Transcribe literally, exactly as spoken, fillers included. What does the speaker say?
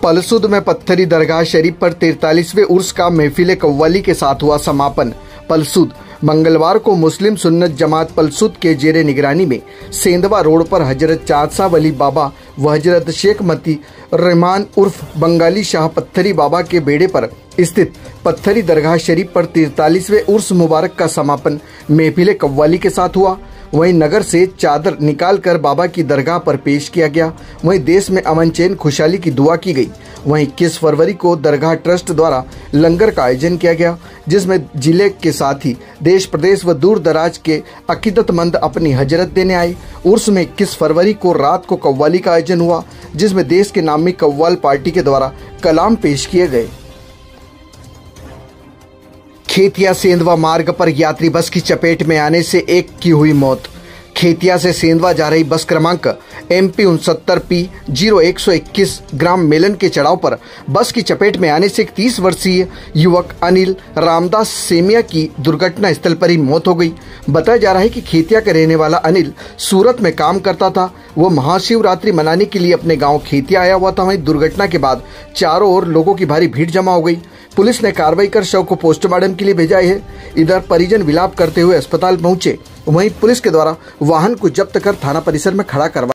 पलसूद में पत्थरी दरगाह शरीफ पर तैंतालीसवें उर्स का महफिल कव्वाली के साथ हुआ समापन। पलसूद मंगलवार को मुस्लिम सुन्नत जमात पलसूद के जेरे निगरानी में सेंधवा रोड पर हजरत चांदसा वली बाबा व हजरत शेख मती रहमान उर्फ बंगाली शाह पत्थरी बाबा के बेड़े पर स्थित पत्थरी दरगाह शरीफ पर तैंतालीसवें उर्स मुबारक का समापन महफिल कव्वाली के साथ हुआ। वहीं नगर से चादर निकालकर बाबा की दरगाह पर पेश किया गया। वहीं देश में अमन चैन खुशहाली की दुआ की गई। वहीं इक्कीस फरवरी को दरगाह ट्रस्ट द्वारा लंगर का आयोजन किया गया, जिसमें जिले के साथ ही देश प्रदेश व दूर दराज के अकीदतमंद अपनी हजरत देने आए। उर्स में इक्कीस फरवरी को रात को कव्वाली का आयोजन हुआ, जिसमें देश के नामी कव्वाल पार्टी के द्वारा कलाम पेश किए गए। खेतिया सेंधवा मार्ग पर यात्री बस की चपेट में आने से एक की हुई मौत। खेतिया से सेंधवा जा रही बस क्रमांक एम पी उनसत्तर पी जीरो एक सौ इक्कीस ग्राम मेलन के चढ़ाव पर बस की चपेट में आने से एक तीस वर्षीय युवक अनिल रामदास सेमिया की दुर्घटना स्थल पर ही मौत हो गई। बताया जा रहा है कि खेतिया का रहने वाला अनिल सूरत में काम करता था। वो महाशिवरात्रि मनाने के लिए अपने गांव खेतिया आया हुआ था। वहीं दुर्घटना के बाद चारों ओर लोगों की भारी भीड़ जमा हो गई। पुलिस ने कार्रवाई कर शव को पोस्टमार्टम के लिए भेजा है। इधर परिजन विलाप करते हुए अस्पताल पहुंचे। वहीं पुलिस के द्वारा वाहन को जब्त कर थाना परिसर में खड़ा करवा